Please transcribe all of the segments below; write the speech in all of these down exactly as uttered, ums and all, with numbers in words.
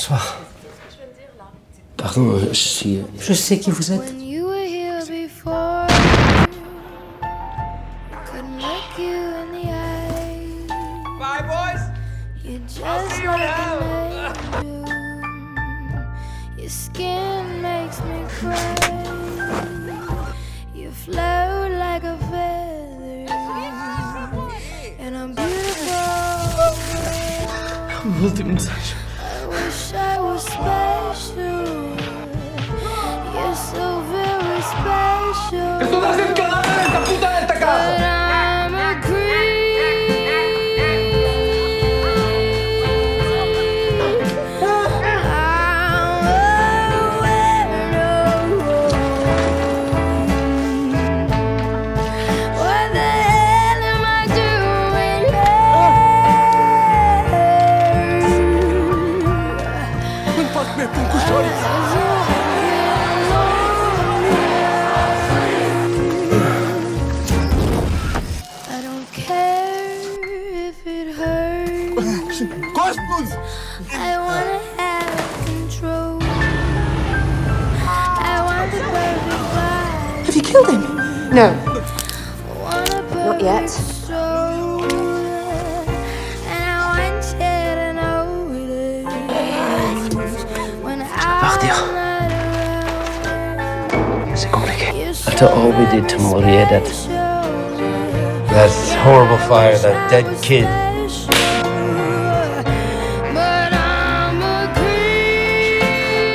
Bonsoir. Pardon, je suis... Je sais qui vous êtes. Bye, boys. I'll see you around. Your skin makes me cry. You float like a feather, and I'm beautiful. Último desejo. I wish I was special. You're so very special. ¡Esto está cerca de esta puta de esta casa! But I'm a creep. I don't care if it hurts. I wanna have control. I want the perfect vibe. Have you killed him? No. Not yet. Soul. And I want you to know it. When Partir. I'm not around, C'est compliqué. you're After all we did to Maria, that... That horrible fire, that dead kid. But I'm a creep.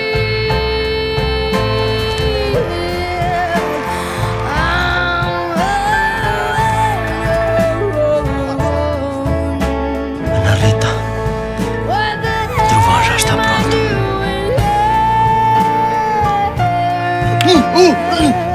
Ana Rita, o trovão já está pronto. I'm